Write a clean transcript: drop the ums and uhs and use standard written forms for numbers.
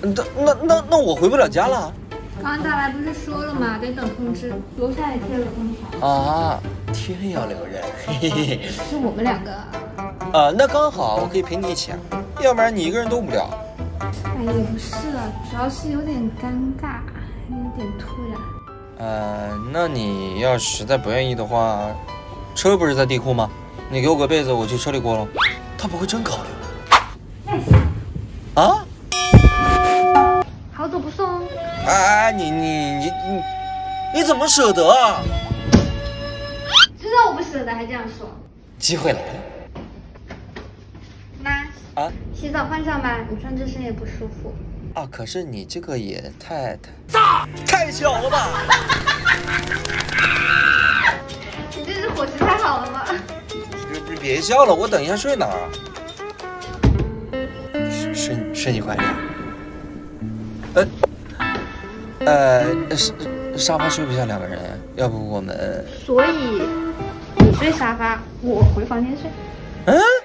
那我回不了家了。 刚刚打来不是说了吗？得等通知，楼下也贴了封条。 啊，天要留人，嘿嘿嘿。 是我们两个。 那刚好，我可以陪你一起啊，要不然你一个人多无聊。 哎，也不是啊，主要是有点尴尬，有点突然。 那你要实在不愿意的话，车不是在地库吗？你给我个被子，我去车里过了。他不会真考虑哎， 啊？ 好走不送。 哎，你怎么舍得啊？ 知道我不舍得还这样说。 机会来了。 妈。 啊？ 洗澡换上吧，你穿这身也不舒服。 啊，可是你这个也太小了吧？ 你这是伙食太好了吗？ 别笑了，我等一下睡哪儿啊？睡你怀里。沙发睡不下2个人，要不我们…… 所以你睡沙发，我回房间睡。 嗯。